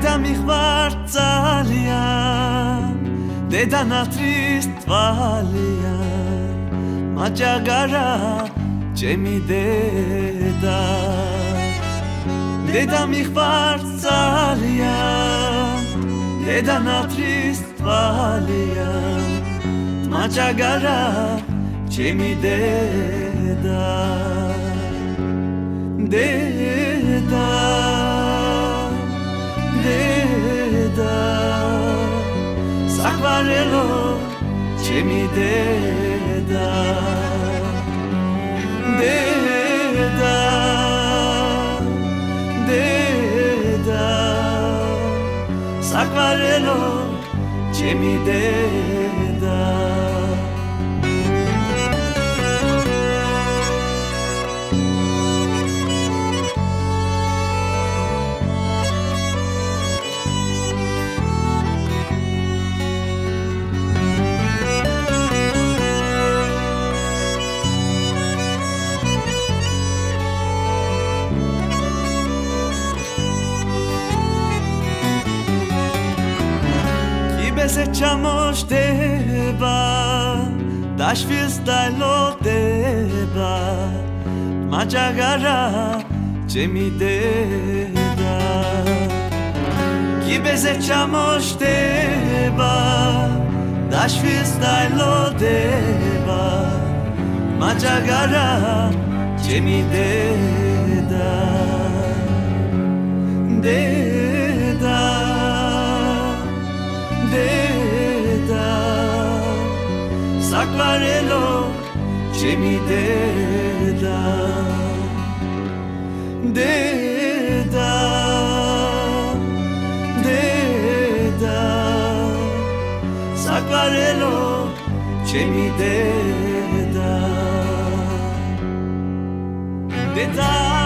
Deda mikhvar ძალიან Deda natris tvalიან Majagara ჩემი დედა Deda mikhvar ძალიან Deda natris tvalyan Majagara ჩემი დედა Deda Deda Sakvarelo ჩემი დედა Deda Deda Sakvarelo ჩემი დედა Kibese chamoshდება Dashvis dailodeba Majagara ჩემი დედა Kibese chamoshდება Dashvis dailodeba Majagara ჩემი დედა Deda Deda Sakvarelo ჩემი დედა Deda Deda Sakvarelo ჩემი დედა Deda